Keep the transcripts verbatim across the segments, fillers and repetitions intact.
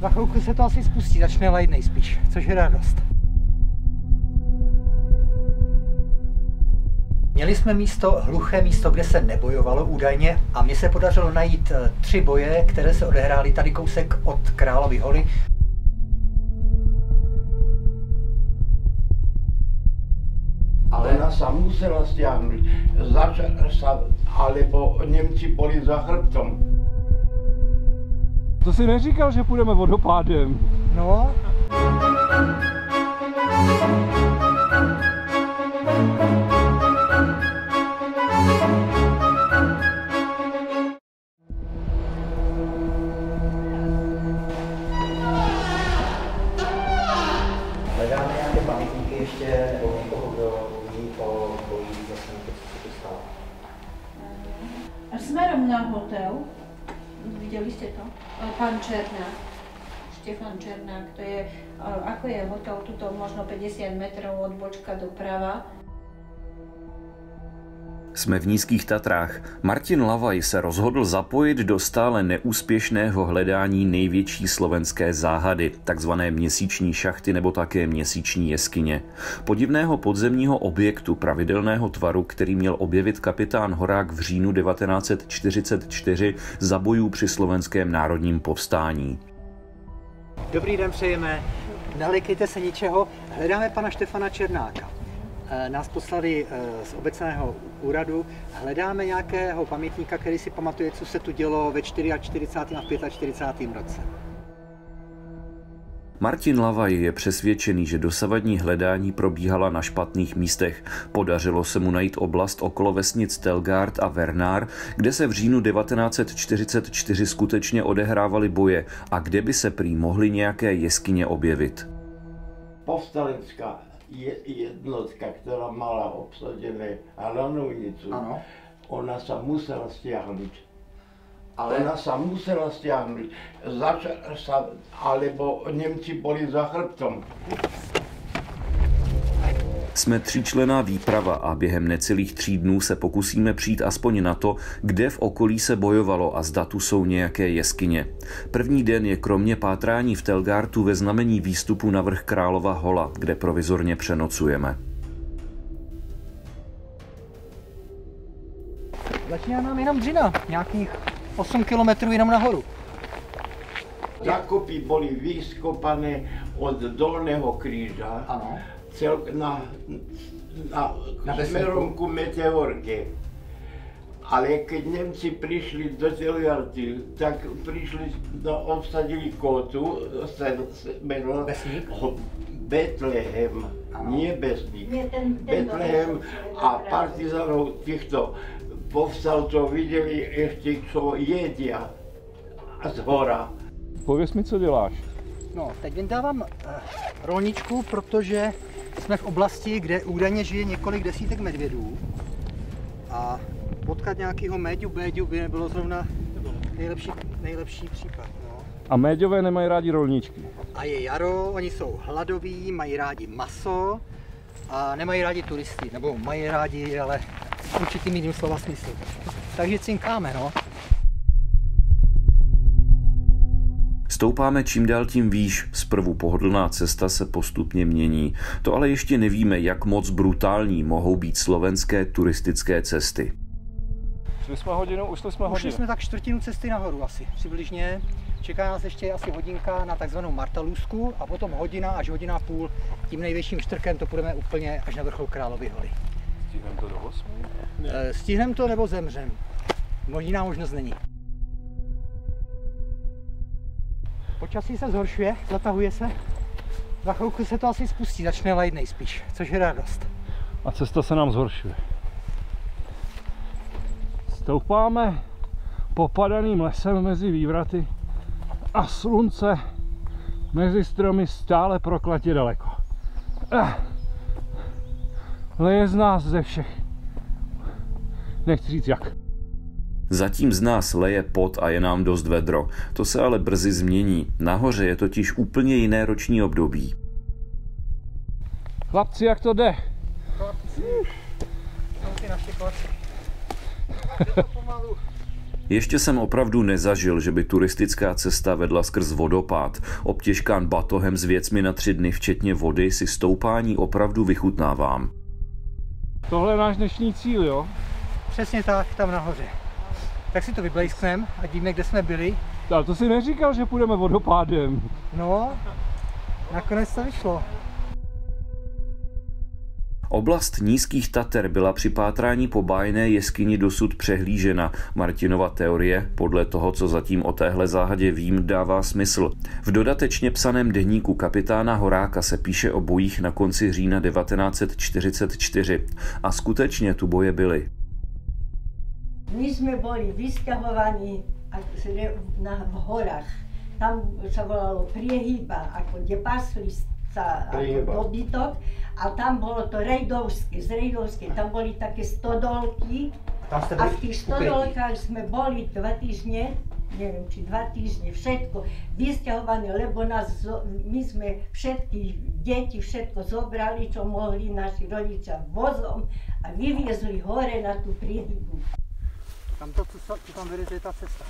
Za chvilku se to asi spustí, začne lejt nejspíš, což je radost. Měli jsme místo, hluché místo, kde se nebojovalo údajně a mně se podařilo najít tři boje, které se odehrály tady kousek od Královy hory. Ale ona sa musela stiahnuť, začala sa, alebo Němci boli za chrbtom. To si neříkal, že půjdeme vodopádem. No. Hledáme nějaké pamětníky ještě o někoho, kdo ví o boji za to, co se stalo. A směrem na hotel, viděli jste to? Pan Černák, Štefan Černák, to je, ako je hotel, tuto možno päťdesiat metrov od bočka doprava. Jsme v Nízkých Tatrách. Martin Lavaj se rozhodl zapojit do stále neúspěšného hledání největší slovenské záhady, takzvané měsíční šachty nebo také měsíční jeskyně. Podivného podzemního objektu pravidelného tvaru, který měl objevit kapitán Horák v říjnu devatenáct set čtyřicet čtyři za bojů při slovenském národním povstání. Dobrý den přejeme, nelekejte se ničeho, hledáme pana Štefana Černáka. Nás poslali z obecného úradu, hledáme nějakého pamětníka, který si pamatuje, co se tu dělo ve čtyřicátém a čtyřicátém pátém roce. Martin Lavaj je přesvědčený, že dosavadní hledání probíhala na špatných místech. Podařilo se mu najít oblast okolo vesnic Telgard a Vernár, kde se v říjnu devatenáct set čtyřicet čtyři skutečně odehrávaly boje a kde by se prý mohly nějaké jeskyně objevit. Povstalecká jednotka, která mala obsadené Hranovnicu, ona sa musela stiahnuť. Ale... Ona sa musela stiahnuť, začala sa, alebo Němci boli za chrbtom. Jsme tříčlenná výprava a během necelých tří dnů se pokusíme přijít aspoň na to, kde v okolí se bojovalo a zda tu jsou nějaké jeskyně. První den je kromě pátrání v Telgartu ve znamení výstupu na vrch Králova hola, kde provizorně přenocujeme. Začíná nám jenom dřina, nějakých osm kilometrů jenom nahoru. Zakopy boli vyskopané od Dolného kríža. Ano. Cel, na, na, na smerom ku Meteorke. Ale keď Němci přišli do Telgarty, tak přišli, no, obsadili Kótu, smerom Betlehem, nie Besník, Betlehem a partizánov těchto povstalcov viděli ještě, co jedia z hora. Pověz mi, co děláš. No, teď vydávám uh, rolničku, protože jsme v oblasti, kde údajně žije několik desítek medvědů a potkat nějakého méďu, béďu by nebylo zrovna nejlepší, nejlepší případ. No. A méďové nemají rádi rolničky. A je jaro, oni jsou hladoví, mají rádi maso a nemají rádi turisty, nebo mají rádi, ale určitým jiným slova smyslu. Takže cinkáme, no. Stoupáme čím dál tím výš, zprvu pohodlná cesta se postupně mění. To ale ještě nevíme, jak moc brutální mohou být slovenské turistické cesty. Šli jsme hodinu, ušli jsme hodinu. Ušli jsme tak čtvrtinu cesty nahoru asi, přibližně. Čeká nás ještě asi hodinka na takzvanou Martalůzku a potom hodina až hodina a půl tím největším štrkem to půjdeme úplně až na vrchol Královy hory. Stihneme to do osmi? Stihneme to nebo zemřem. Jiná možnost není. Počasí se zhoršuje, zatahuje se. Za chvilku se to asi spustí, začne lejt nejspíš, což je radost. A cesta se nám zhoršuje. Stoupáme popadaným lesem mezi vývraty a slunce mezi stromy stále prokletě daleko. Eh, leje z nás ze všech. Nechci říct jak. Zatím z nás leje pot a je nám dost vedro. To se ale brzy změní. Nahoře je totiž úplně jiné roční období. Chlapci, jak to jde? Chlapci, jsou ty naši chlapci. Jde to pomalu. Ještě jsem opravdu nezažil, že by turistická cesta vedla skrz vodopád. Obtěžkán batohem s věcmi na tři dny, včetně vody, si stoupání opravdu vychutnávám. Tohle je náš dnešní cíl, jo? Přesně tak, tam nahoře. Tak si to vyblejskneme a víme, kde jsme byli. Ale to si neříkal, že půjdeme vodopádem. No, nakonec to vyšlo. Oblast Nízkých Tater byla při pátrání po bájné jeskyni dosud přehlížena. Martinova teorie, podle toho, co zatím o téhle záhadě vím, dává smysl. V dodatečně psaném deníku kapitána Horáka se píše o bojích na konci října devatenáct set čtyřicet čtyři. A skutečně tu boje byly. My jsme byli vysťahovaní na, v horách. Tam se volalo Priehyba, ako kde pasli sa dobytok. A tam bolo to Rejdovské, z Rejdovské, tam boli také stodolky. A v tých stodolkách sme boli dva týždne, neviem, či dva týždne, všetko vysťahované, lebo nás, my sme všetky deti, všetko zobrali, čo mohli naši rodičia vozom a vyviezli hore na tú Priehybu. Tam to, co, co tam vede, je ta cesta.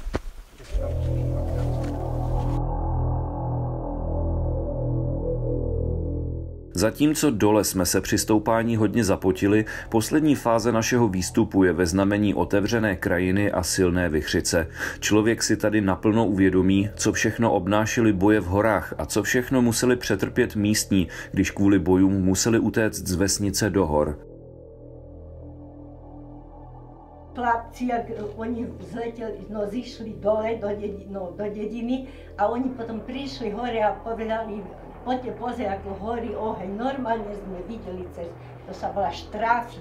Zatímco dole jsme se při stoupání hodně zapotili, poslední fáze našeho výstupu je ve znamení otevřené krajiny a silné vichřice. Člověk si tady naplno uvědomí, co všechno obnášely boje v horách a co všechno museli přetrpět místní, když kvůli bojům museli utéct z vesnice do hor. Chlapci, jak oni zleteli, no zišli dole do, dedi, no, do dediny a oni potom prišli hore a povedali, poďte pozrieť, ako horí oheň. Normálne sme videli cez, to sa volá Štráfí.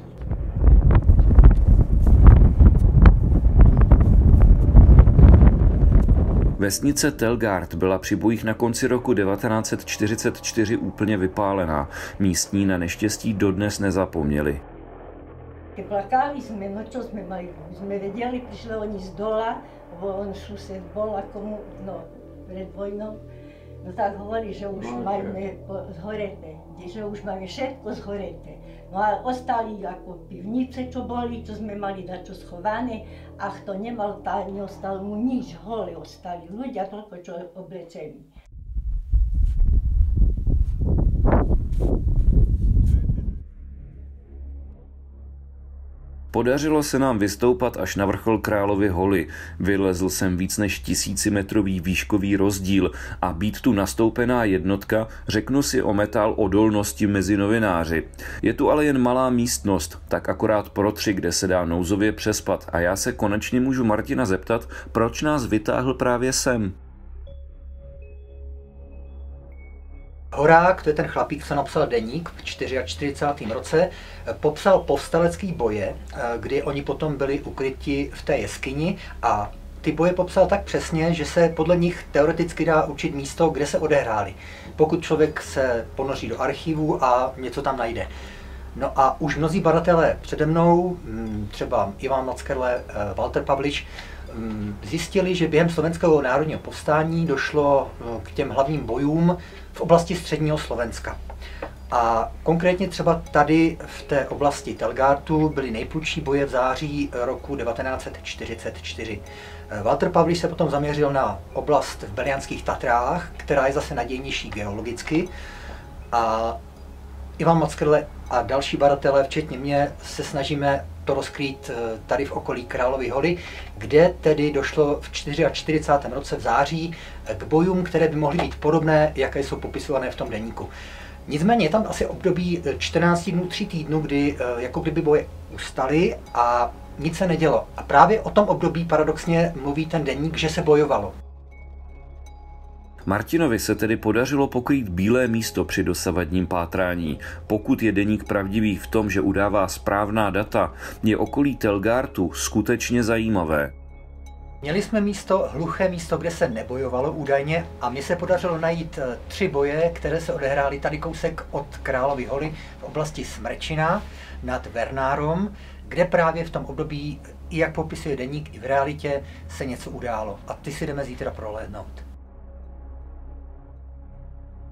Vesnice Telgard byla při bojích na konci roku devatenáct set čtyřicet čtyři úplně vypálená. Místní na neštěstí dodnes nezapomněli. Keď plakali sme, no čo sme mali, sme vedeli, prišli oni z dola, on sused bol ako, no, pred vojnou, no tak hovorí, že už máme zhoreté, že už máme všetko zhoreté. No a ostali ako pivnice, čo boli, čo sme mali dačo schované, a kto nemal, tá neostalo mu nič, hole ostali ľudia, toľko čo oblečení. Podařilo se nám vystoupat až na vrchol Královy hory. Vylezl jsem víc než tisícimetrový výškový rozdíl a být tu nastoupená jednotka, řeknu si o metal odolnosti mezi novináři. Je tu ale jen malá místnost, tak akorát pro tři, kde se dá nouzově přespat a já se konečně můžu Martina zeptat, proč nás vytáhl právě sem. Horák, to je ten chlapík, co napsal deník v čtyřicátém čtvrtém roce, popsal povstalecký boje, kdy oni potom byli ukryti v té jeskyni a ty boje popsal tak přesně, že se podle nich teoreticky dá určit místo, kde se odehrály, pokud člověk se ponoří do archivu a něco tam najde. No a už mnozí badatelé přede mnou, třeba Ivan Mackerle, Walter Pavlič, zjistili, že během slovenského národního povstání došlo k těm hlavním bojům v oblasti středního Slovenska. A konkrétně třeba tady v té oblasti Telgartu byly nejprudší boje v září roku devatenáct set čtyřicet čtyři. Walter Pavliš se potom zaměřil na oblast v Belianských Tatrách, která je zase nadějnější geologicky. A Ivan Mackerle a další badatelé, včetně mě, se snažíme to rozkrýt tady v okolí Královy hory, kde tedy došlo v čtyřicátém čtvrtém roce v září k bojům, které by mohly být podobné, jaké jsou popisované v tom deníku. Nicméně je tam asi období čtrnáct dnů, tři týdnů, kdy jako kdyby boje ustaly a nic se nedělo. A právě o tom období paradoxně mluví ten deník, že se bojovalo. Martinovi se tedy podařilo pokrýt bílé místo při dosavadním pátrání. Pokud je deník pravdivý v tom, že udává správná data, je okolí Telgartu skutečně zajímavé. Měli jsme místo, hluché místo, kde se nebojovalo údajně a mně se podařilo najít tři boje, které se odehrály tady kousek od Královy hory v oblasti Smrčina nad Vernárom, kde právě v tom období, i jak popisuje deník, i v realitě se něco událo. A ty si jdeme zítra prohlédnout.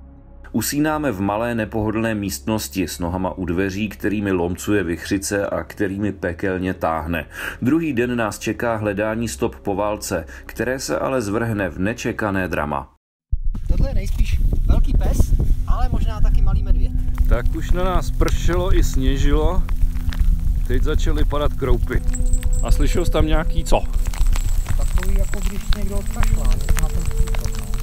Usínáme v malé nepohodlné místnosti s nohama u dveří, kterými lomcuje vichřice a kterými pekelně táhne. Druhý den nás čeká hledání stop po válce, které se ale zvrhne v nečekané drama. Tohle je nejspíš velký pes, ale možná taky malý medvěd. Tak už na nás pršelo i sněžilo. Teď začaly padat kroupy. A slyšel jsi tam nějaký co? Takový, jako když někdo odkašlá, na ten způsob, no.